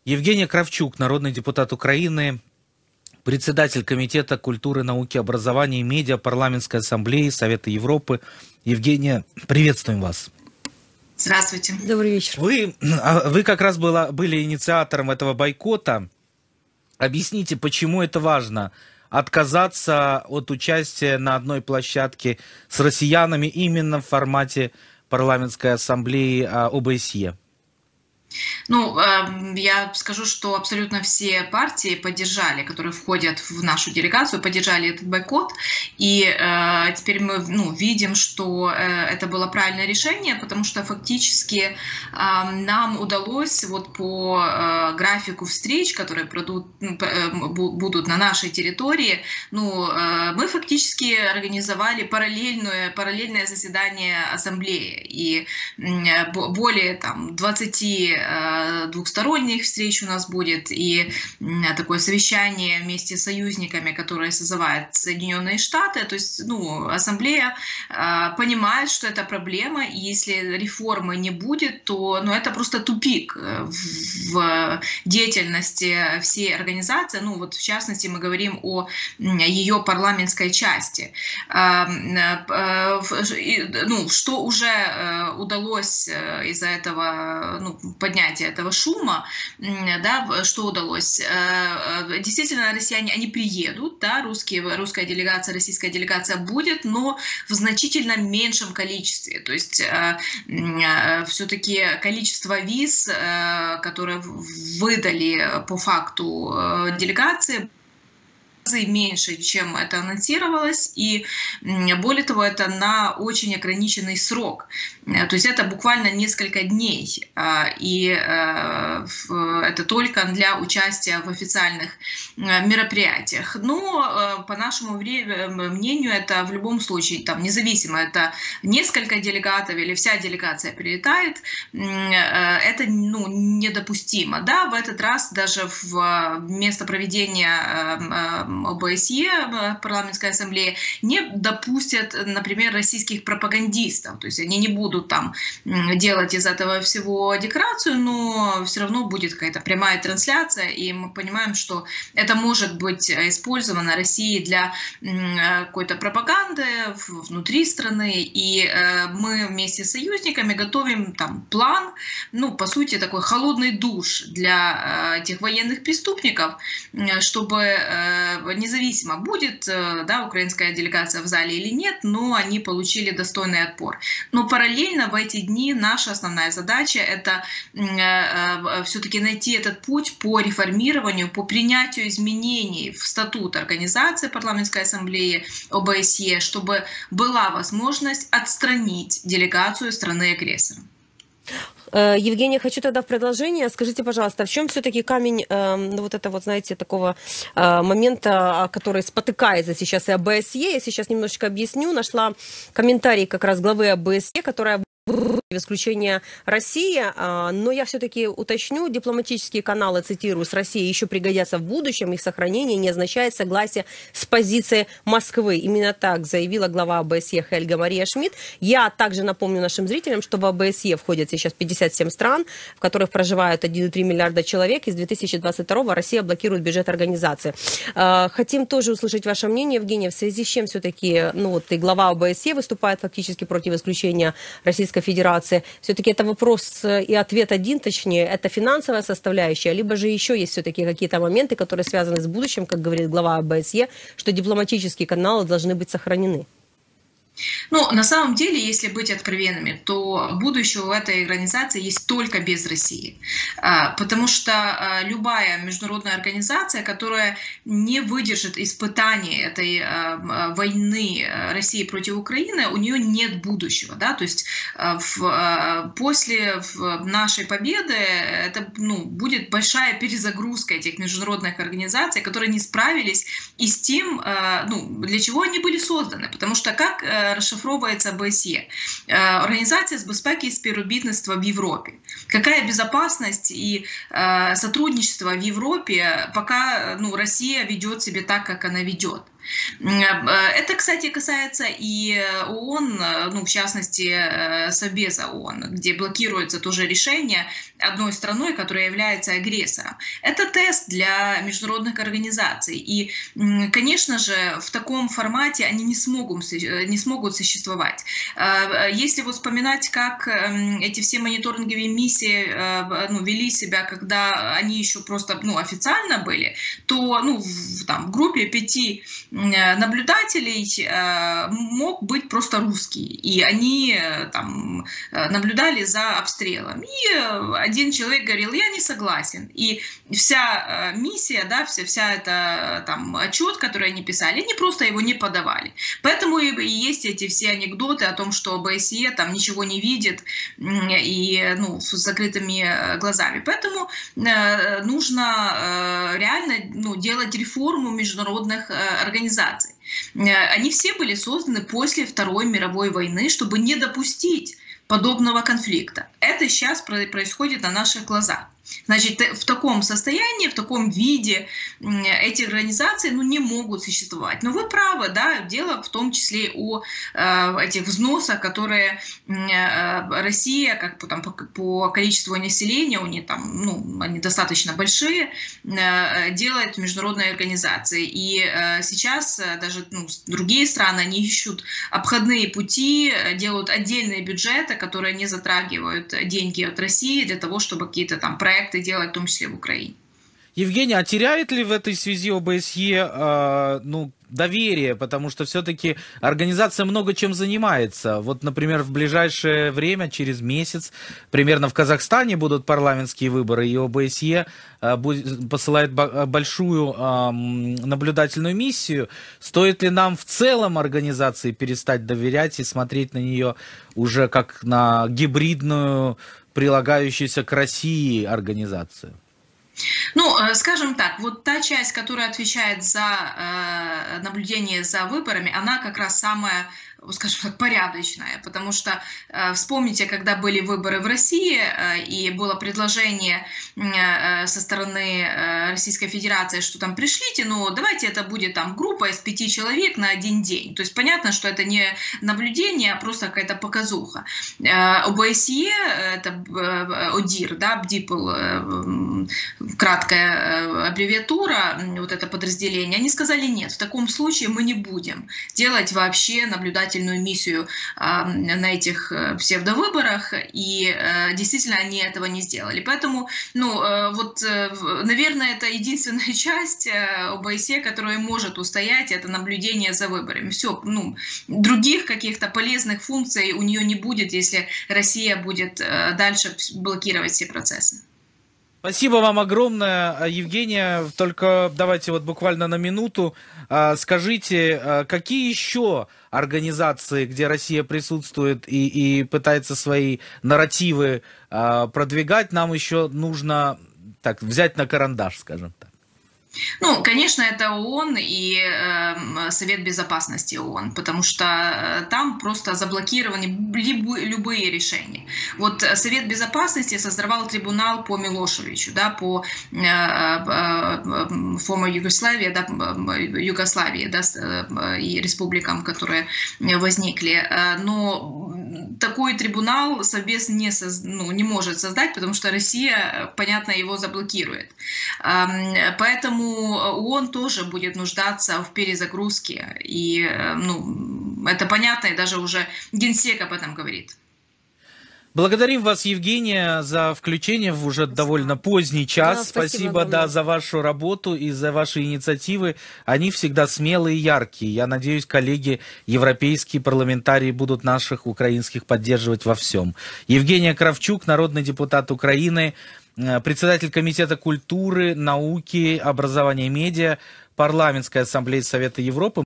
Евгения Кравчук, народный депутат Украины, председатель Комитета культуры, науки, образования и медиа Парламентской ассамблеи Совета Европы. Евгения, приветствуем вас. Здравствуйте. Добрый вечер. Вы как раз были инициатором этого бойкота. Объясните, почему это важно? Отказаться от участия на одной площадке с россиянами именно в формате Парламентской ассамблеи ОБСЕ? Ну, я скажу, что абсолютно все партии поддержали, которые входят в нашу делегацию, поддержали этот бойкот. И теперь мы видим, что это было правильное решение, потому что фактически нам удалось вот по графику встреч, которые будут на нашей территории, мы фактически организовали параллельное заседание ассамблеи. И более 20 двухсторонних встреч у нас будет, и такое совещание вместе с союзниками, которые созывают Соединенные Штаты. То есть, ассамблея понимает, что это проблема, и если реформы не будет, то это просто тупик в деятельности всей организации. В частности, мы говорим о ее парламентской части. Что уже удалось из-за этого, поднятия этого шума, что удалось. Действительно, россияне, они приедут, русская делегация, российская делегация будет, но в значительно меньшем количестве. То есть все-таки количество виз, которые выдали по факту делегации, меньше, чем это анонсировалось, и более того, это на очень ограниченный срок. То есть это буквально несколько дней, и это только для участия в официальных мероприятиях. Но, по нашему мнению, это в любом случае, независимо, это несколько делегатов или вся делегация прилетает, это недопустимо. Да, в этот раз даже в место проведения ОБСЕ, парламентской ассамблеи, не допустят, например, российских пропагандистов. То есть они не будут там делать из этого всего декорацию, но все равно будет какая-то прямая трансляция, и мы понимаем, что это может быть использовано Россией для какой-то пропаганды внутри страны, и мы вместе с союзниками готовим план, по сути, такой холодный душ для этих военных преступников, чтобы независимо, будет украинская делегация в зале или нет, но они получили достойный отпор. Но параллельно в эти дни наша основная задача — это все-таки найти этот путь по реформированию, по принятию изменений в статут организации Парламентской ассамблеи ОБСЕ, чтобы была возможность отстранить делегацию страны-агрессора. Евгения, хочу тогда в продолжение. Скажите, пожалуйста, в чем все-таки камень такого момента, который спотыкается сейчас и ОБСЕ? Я сейчас немножечко объясню. Нашла комментарий как раз главы ОБСЕ, которая в исключение России, но я все-таки уточню, дипломатические каналы, цитирую, с Россией еще пригодятся в будущем, их сохранение не означает согласие с позицией Москвы. Именно так заявила глава ОБСЕ Хельга Мария Шмидт. Я также напомню нашим зрителям, что в ОБСЕ входят сейчас 57 стран, в которых проживают 1,3 миллиарда человек, и с 2022 Россия блокирует бюджет организации. Хотим тоже услышать ваше мнение, Евгения, в связи с чем все-таки и глава ОБСЕ выступает фактически против исключения Российской Федерации. Все-таки это вопрос и ответ один, точнее, это финансовая составляющая, либо же еще есть все-таки какие-то моменты, которые связаны с будущим, как говорит глава ОБСЕ, что дипломатические каналы должны быть сохранены. На самом деле, если быть откровенными, то будущее у этой организации есть только без России. Потому что любая международная организация, которая не выдержит испытаний этой войны России против Украины, у нее нет будущего. Да? То есть после нашей победы это будет большая перезагрузка этих международных организаций, которые не справились и с тем, для чего они были созданы. Потому что как розшифровується ОБСЄ. Организация с безпеки и співробітництва в Европе. Какая безопасность и сотрудничество в Европе, пока Россия ведет себя так, как она ведет? Это, кстати, касается и ООН, ну, в частности, Совбеза ООН, где блокируется тоже решение одной страной, которая является агрессором. Это тест для международных организаций. И, конечно же, в таком формате они не смогут существовать. Если вот вспоминать, как эти все мониторинговые миссии вели себя, когда они еще просто официально были, то в группе 5 наблюдателей мог быть просто русский. И они там наблюдали за обстрелом. И один человек говорил: я не согласен. И вся миссия, да, вся эта там отчет, который они писали, они просто его не подавали. Поэтому и есть эти все анекдоты о том, что ОБСЕ там ничего не видит и с закрытыми глазами. Поэтому нужно реально делать реформу международных организаций. Они все были созданы после Второй мировой войны, чтобы не допустить подобного конфликта. Это сейчас происходит на наших глазах. Значит, в таком состоянии, в таком виде эти организации не могут существовать. Но вы правы, да, дело в том числе о этих взносах, которые Россия, как по количеству населения, у них там, они достаточно большие, делает международные организации. И сейчас даже другие страны, они ищут обходные пути, делают отдельные бюджеты, которые не затрагивают деньги от России для того, чтобы какие-то там проекты делать, в том числе в Украине. Евгений, а теряет ли в этой связи ОБСЕ доверие, потому что все-таки организация много чем занимается. Вот, например, в ближайшее время, через месяц, примерно в Казахстане будут парламентские выборы, и ОБСЕ посылает большую наблюдательную миссию. Стоит ли нам в целом организации перестать доверять и смотреть на нее уже как на гибридную, прилагающуюся к России организацию? Скажем так, вот та часть, которая отвечает за наблюдение за выборами, она как раз самая, скажем так, порядочная, потому что вспомните, когда были выборы в России, и было предложение со стороны Российской Федерации, что там пришлите, но давайте это будет там группа из 5 человек на один день. То есть понятно, что это не наблюдение, а просто какая-то показуха. ОБСЕ, это ОДИР, да, БДИПЛ, краткая аббревиатура, вот это подразделение, они сказали: нет, в таком случае мы не будем делать вообще наблюдательную миссию на этих псевдовыборах, и действительно они этого не сделали. Поэтому, наверное, это единственная часть ОБСЕ, которая может устоять, это наблюдение за выборами. Все, других каких-то полезных функций у нее не будет, если Россия будет дальше блокировать все процессы. Спасибо вам огромное, Евгения. Только давайте вот буквально на минуту скажите, какие еще организации, где Россия присутствует и пытается свои нарративы продвигать, нам еще нужно взять на карандаш, скажем так? Конечно, это ООН и Совет Безопасности ООН, потому что там просто заблокированы любые решения. Вот Совет Безопасности создавал трибунал по Милошевичу, да, по former Югославии, да, и республикам, которые возникли. Но такой трибунал Совбез не может создать, потому что Россия, понятно, его заблокирует. Поэтому ООН тоже будет нуждаться в перезагрузке. И это понятно, и даже уже Генсек об этом говорит. Благодарим вас, Евгения, за включение в уже довольно поздний час. Да, спасибо за вашу работу и за ваши инициативы. Они всегда смелые и яркие. Я надеюсь, коллеги, европейские парламентарии будут наших украинских поддерживать во всем. Евгения Кравчук, народный депутат Украины, председатель Комитета культуры, науки, образования и медиа, Парламентской ассамблеи Совета Европы.